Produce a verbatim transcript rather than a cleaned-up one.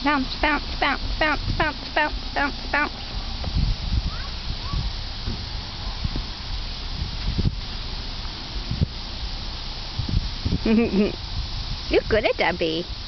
Bounce, bounce, bounce, bounce, bounce, bounce, bounce, bounce. You're good at that, Bee.